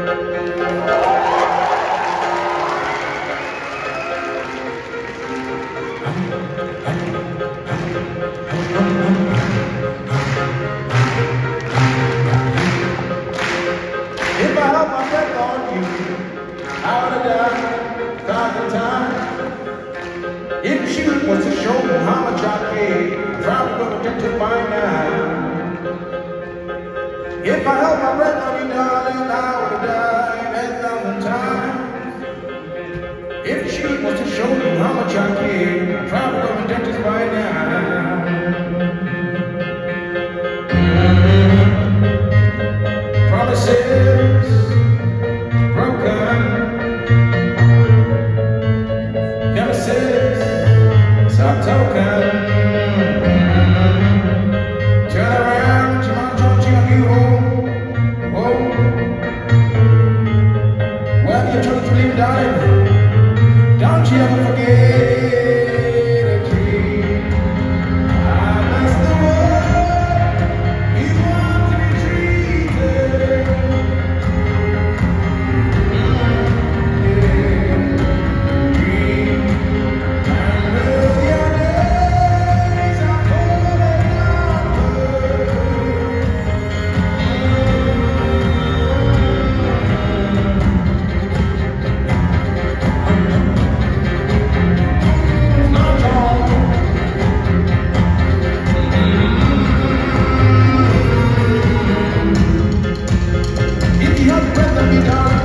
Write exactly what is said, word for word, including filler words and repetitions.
If I held my breath on you, I would have died a thousand times. If you was to show me how much I care, I'm probably gonna get to find out. If I held my breath on you, darling, I would have died a thousand times. If she was to show me how much I care, I'm probably gonna get to find out. Mm-hmm. Promises broken, nemesis, soft token. Mm-hmm. Turn around, come on, don't you you home, home. Well, you truth believe, darling. Don't you ever forget a dream. Ah, that's the way you want to be treated. Mm, yeah. Dream. And with your days are cold and numbered. If you have breath of me, darling.